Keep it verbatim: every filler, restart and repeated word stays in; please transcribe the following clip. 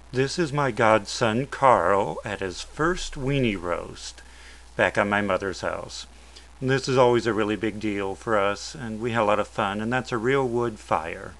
This is my godson Carl at his first weenie roast back on my mother's house. This is always a really big deal for us, and we had a lot of fun, and that's a real wood fire.